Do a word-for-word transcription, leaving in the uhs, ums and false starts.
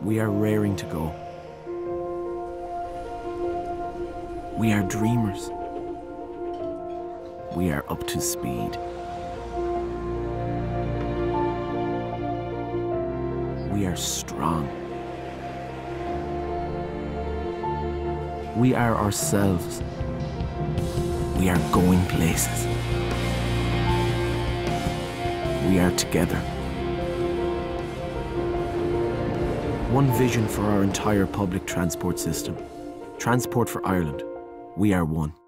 We are raring to go. We are dreamers. We are up to speed. We are strong. We are ourselves. We are going places. We are together. One vision for our entire public transport system. Transport for Ireland. We are one.